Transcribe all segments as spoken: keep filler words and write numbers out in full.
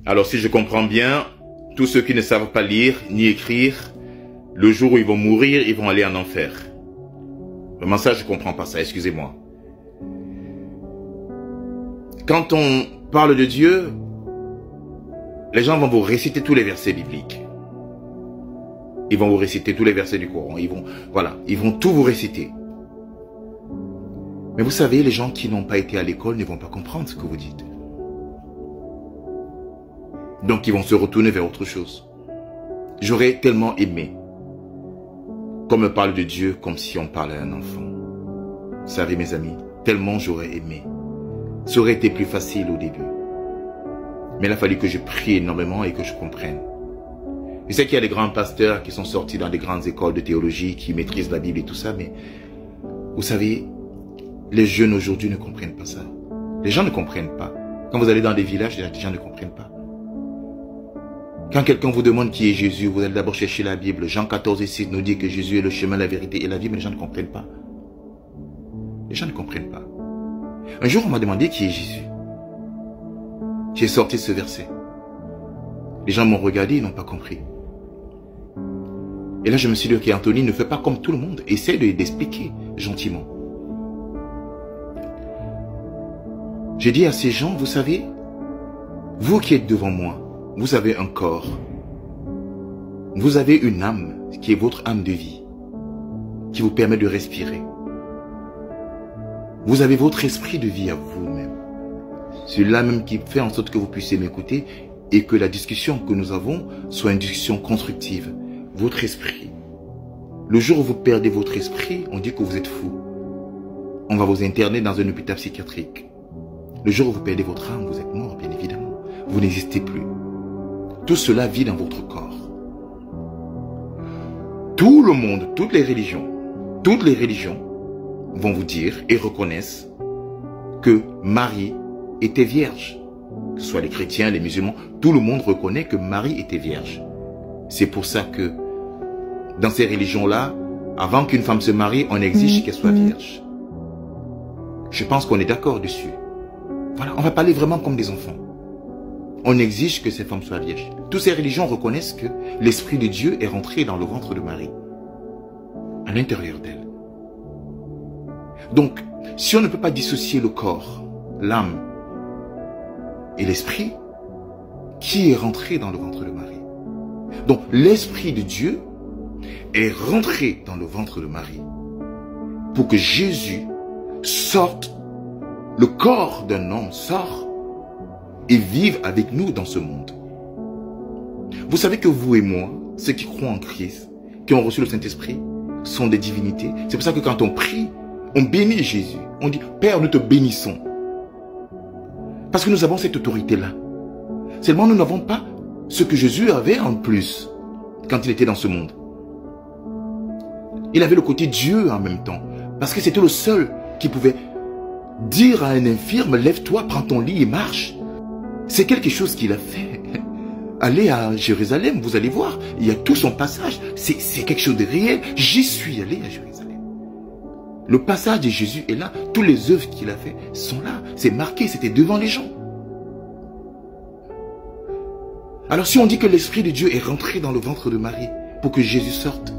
Alors si je comprends bien, tous ceux qui ne savent pas lire ni écrire, le jour où ils vont mourir, ils vont aller en enfer. Vraiment ça, je ne comprends pas ça, excusez-moi. Quand on parle de Dieu, les gens vont vous réciter tous les versets bibliques. Ils vont vous réciter tous les versets du Coran. Ils vont, voilà, ils vont tout vous réciter. Mais vous savez, les gens qui n'ont pas été à l'école ne vont pas comprendre ce que vous dites. Donc ils vont se retourner vers autre chose. J'aurais tellement aimé qu'on me parle de Dieu comme si on parlait à un enfant. Vous savez mes amis, tellement j'aurais aimé. Ça aurait été plus facile au début. Mais il a fallu que je prie énormément et que je comprenne. Je sais qu'il y a des grands pasteurs qui sont sortis dans des grandes écoles de théologie, qui maîtrisent la Bible et tout ça, mais vous savez, les jeunes aujourd'hui ne comprennent pas ça. Les gens ne comprennent pas. Quand vous allez dans des villages, les gens ne comprennent pas. Quand quelqu'un vous demande qui est Jésus, vous allez d'abord chercher la Bible. Jean quatorze ici nous dit que Jésus est le chemin, la vérité et la vie, mais les gens ne comprennent pas. Les gens ne comprennent pas. Un jour, on m'a demandé qui est Jésus. J'ai sorti ce verset. Les gens m'ont regardé, ils n'ont pas compris. Et là, je me suis dit, ok, Anthony, ne fais pas comme tout le monde. Essaie d'expliquer gentiment. J'ai dit à ces gens, vous savez, vous qui êtes devant moi, vous avez un corps. Vous avez une âme, qui est votre âme de vie, qui vous permet de respirer. Vous avez votre esprit de vie à vous-même. C'est là même qui fait en sorte que vous puissiez m'écouter et que la discussion que nous avons soit une discussion constructive. Votre esprit. Le jour où vous perdez votre esprit, on dit que vous êtes fou. On va vous interner dans un hôpital psychiatrique. Le jour où vous perdez votre âme, vous êtes mort, bien évidemment. Vous n'existez plus. Tout cela vit dans votre corps. Tout le monde, toutes les religions, toutes les religions vont vous dire et reconnaissent que Marie était vierge. Que ce soit les chrétiens, les musulmans, tout le monde reconnaît que Marie était vierge. C'est pour ça que dans ces religions-là, avant qu'une femme se marie, on exige qu'elle soit vierge. Je pense qu'on est d'accord dessus. Voilà, on va parler vraiment comme des enfants. On exige que ces femmes soient vierges. Toutes ces religions reconnaissent que l'Esprit de Dieu est rentré dans le ventre de Marie, à l'intérieur d'elle. Donc, si on ne peut pas dissocier le corps, l'âme et l'esprit, qui est rentré dans le ventre de Marie? Donc, l'Esprit de Dieu est rentré dans le ventre de Marie pour que Jésus sorte, le corps d'un homme sort et vive avec nous dans ce monde. Vous savez que vous et moi, ceux qui croient en Christ, qui ont reçu le Saint-Esprit, sont des divinités. C'est pour ça que quand on prie, on bénit Jésus. On dit, Père, nous te bénissons. Parce que nous avons cette autorité-là. Seulement, nous n'avons pas ce que Jésus avait en plus quand il était dans ce monde. Il avait le côté Dieu en même temps. Parce que c'était le seul qui pouvait dire à un infirme, lève-toi, prends ton lit et marche. C'est quelque chose qu'il a fait. Allez à Jérusalem, vous allez voir, il y a tout son passage. C'est quelque chose de réel. J'y suis allé à Jérusalem. Le passage de Jésus est là. Toutes les œuvres qu'il a fait sont là. C'est marqué, c'était devant les gens. Alors si on dit que l'Esprit de Dieu est rentré dans le ventre de Marie pour que Jésus sorte,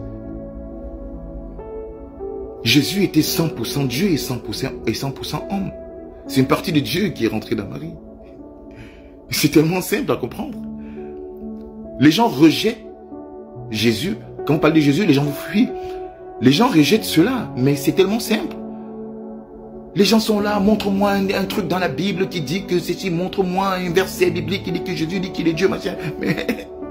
Jésus était cent pour cent Dieu et cent pour cent homme. C'est une partie de Dieu qui est rentrée dans Marie. C'est tellement simple à comprendre. Les gens rejettent Jésus. Quand on parle de Jésus, les gens vous fuient. Les gens rejettent cela, mais c'est tellement simple. Les gens sont là, montre-moi un, un truc dans la Bible qui dit que ceci, montre-moi un verset biblique qui dit que Jésus dit qu'il est Dieu, machin. Mais...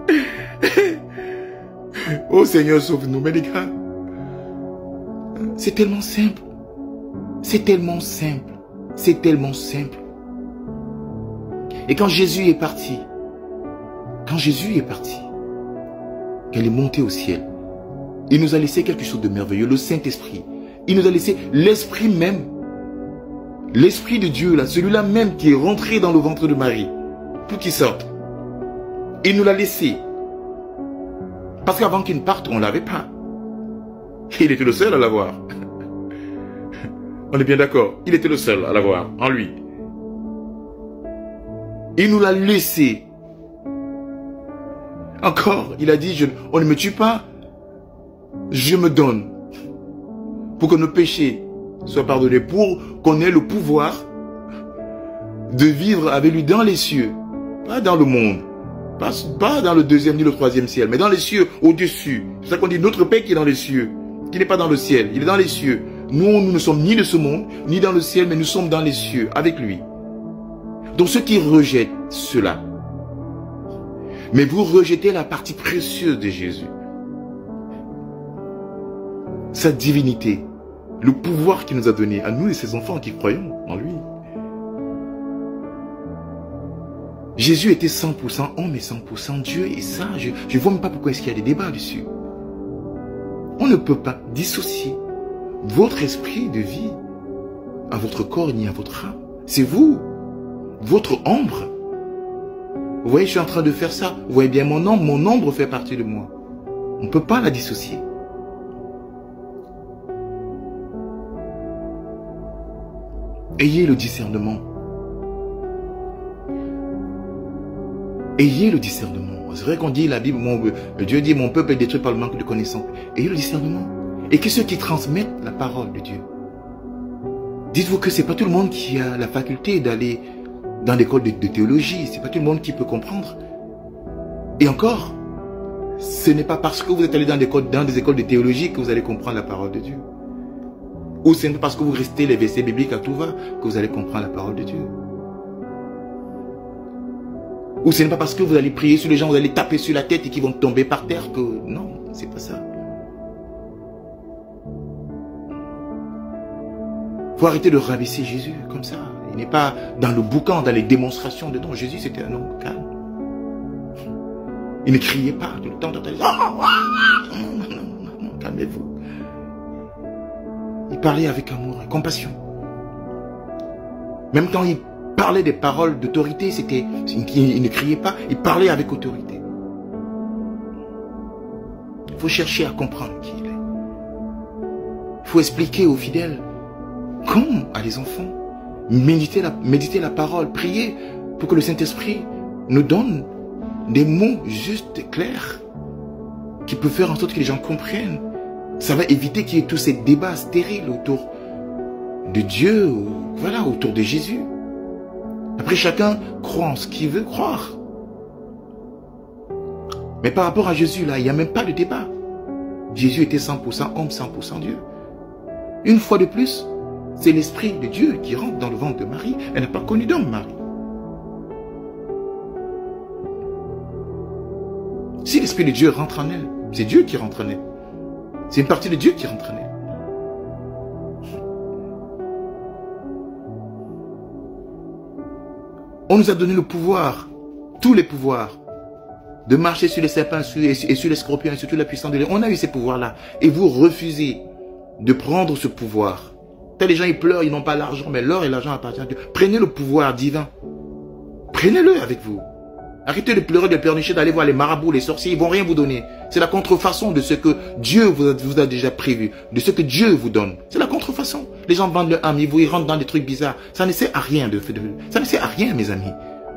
oh Seigneur, sauve-nous, mais les gars. C'est tellement simple. C'est tellement simple. C'est tellement simple. Et quand Jésus est parti, quand Jésus est parti, qu'elle est montée au ciel, il nous a laissé quelque chose de merveilleux, le Saint-Esprit. Il nous a laissé l'Esprit même. L'Esprit de Dieu, là, celui-là même qui est rentré dans le ventre de Marie, pour qu'il sorte. Il nous l'a laissé. Parce qu'avant qu'il parte, on ne l'avait pas. Il était le seul à l'avoir. On est bien d'accord. Il était le seul à l'avoir, en lui. Il nous l'a laissé Encore, il a dit, je, on ne me tue pas, je me donne pour que nos péchés soient pardonnés, pour qu'on ait le pouvoir de vivre avec lui dans les cieux, pas dans le monde, pas, pas dans le deuxième ni le troisième ciel, mais dans les cieux, au-dessus. C'est ça qu'on dit, notre Père qui est dans les cieux, qui n'est pas dans le ciel, il est dans les cieux. Nous, nous ne sommes ni de ce monde, ni dans le ciel, mais nous sommes dans les cieux, avec lui. Donc ceux qui rejettent cela, mais vous rejetez la partie précieuse de Jésus, sa divinité, le pouvoir qu'il nous a donné à nous et ses enfants qui croyons en lui. Jésus était cent pour cent homme et cent pour cent Dieu, et ça, je ne vois même pas pourquoi est-ce qu'il y a des débats dessus. On ne peut pas dissocier votre esprit de vie à votre corps ni à votre âme. C'est vous, votre ombre. Vous voyez, je suis en train de faire ça. Vous voyez bien mon ombre, mon ombre fait partie de moi. On ne peut pas la dissocier. Ayez le discernement. Ayez le discernement. C'est vrai qu'on dit, la Bible, mon, Dieu dit, mon peuple est détruit par le manque de connaissance. Ayez le discernement. Et que ceux qui transmettent la parole de Dieu, dites-vous que ce n'est pas tout le monde qui a la faculté d'aller dans l'école de, de théologie. Ce n'est pas tout le monde qui peut comprendre. Et encore, ce n'est pas parce que vous êtes allé dans des, dans des écoles de théologie que vous allez comprendre la parole de Dieu. Ou ce n'est pas parce que vous restez les versets bibliques à tout va que vous allez comprendre la parole de Dieu. Ou ce n'est pas parce que vous allez prier sur les gens, vous allez taper sur la tête et qu'ils vont tomber par terre que... Non, c'est pas ça. Il faut arrêter de rabaisser Jésus comme ça. Il n'est pas dans le boucan, dans les démonstrations de non. Jésus, c'était un homme calme. Il ne criait pas tout le temps. Non, non, non, non, calmez-vous. Il parlait avec amour et compassion. Même quand il parlait des paroles d'autorité, c'était, il ne criait pas, il parlait avec autorité. Il faut chercher à comprendre qui il est. Il faut expliquer aux fidèles, comme à les enfants, méditer la, méditer la parole, prier pour que le Saint-Esprit nous donne des mots justes et clairs qui peuvent faire en sorte que les gens comprennent. Ça va éviter qu'il y ait tous ces débats stériles autour de Dieu, ou, voilà, autour de Jésus. Après, chacun croit en ce qu'il veut croire. Mais par rapport à Jésus, là, il n'y a même pas de débat. Jésus était cent pour cent homme, cent pour cent Dieu. Une fois de plus, c'est l'Esprit de Dieu qui rentre dans le ventre de Marie. Elle n'a pas connu d'homme, Marie. Si l'Esprit de Dieu rentre en elle, c'est Dieu qui rentre en elle. C'est une partie de Dieu qui rentre en elle. On nous a donné le pouvoir, tous les pouvoirs, de marcher sur les serpents et sur les scorpions et sur toute la puissance de l'air. On a eu ces pouvoirs-là. Et vous refusez de prendre ce pouvoir. Quand les gens ils pleurent, ils n'ont pas l'argent, mais l'or et l'argent appartiennent à Dieu. Prenez le pouvoir divin. Prenez-le avec vous. Arrêtez de pleurer, de pleurnicher, d'aller voir les marabouts, les sorciers, ils ne vont rien vous donner. C'est la contrefaçon de ce que Dieu vous a, vous a déjà prévu, de ce que Dieu vous donne. C'est la contrefaçon. Les gens vendent leur âme, ils, vous, ils rentrent dans des trucs bizarres. Ça ne sert à rien, de, de, ça ne sert à rien, mes amis.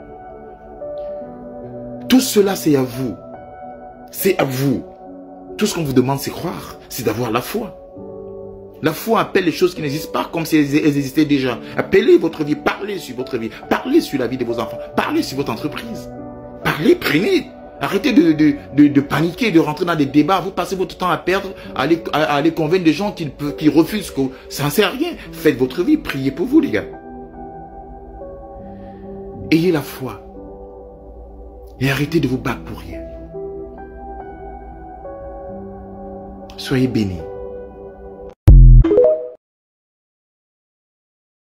Tout cela, c'est à vous. C'est à vous. Tout ce qu'on vous demande, c'est croire, c'est d'avoir la foi. La foi appelle les choses qui n'existent pas comme si elles existaient déjà. Appelez votre vie, parlez sur votre vie, parlez sur la vie de vos enfants, parlez sur votre entreprise. Parlez, prenez. Arrêtez de, de, de, de paniquer, de rentrer dans des débats. Vous passez votre temps à perdre, à aller, à, à aller convaincre des gens qui, qui refusent, que ça ne sert à rien. Faites votre vie, priez pour vous, les gars. Ayez la foi. Et arrêtez de vous battre pour rien. Soyez bénis.